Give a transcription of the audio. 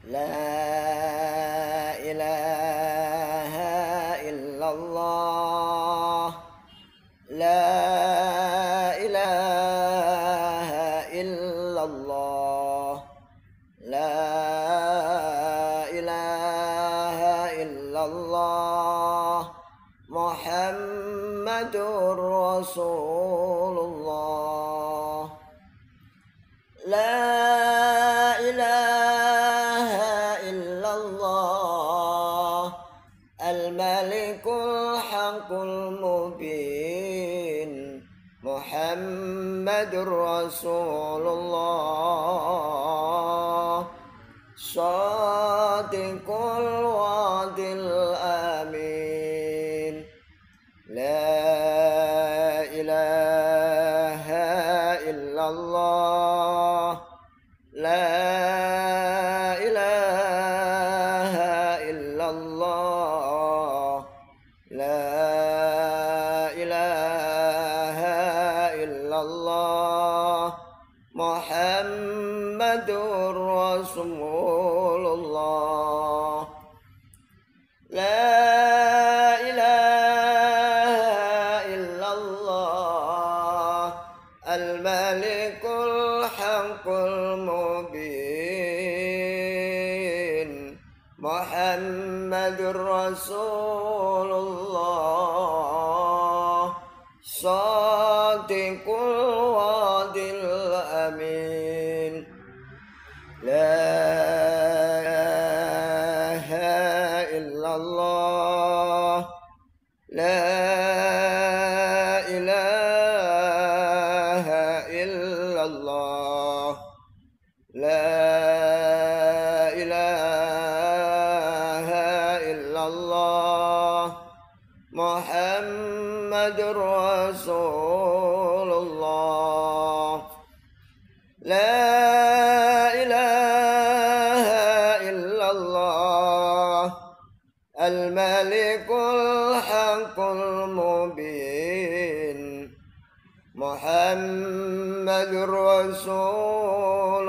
لا إله إلا الله لا إله إلا الله لا إله إلا الله محمد رسول الله لا إله إلا الله الملك الحق المبين محمد رسول الله صادق الوعد الأمين لا إله إلا الله لا إله إلا الله لا إله إلا الله محمد رسول الله لا إله إلا الله الملك الحق المبين محمد رسول الله صادق الوعد الأمين لا إله إلا الله لا إله إلا الله لا إله إلا الله محمد رسول الله لا إله إلا الله الملك الحق المبين محمد رسول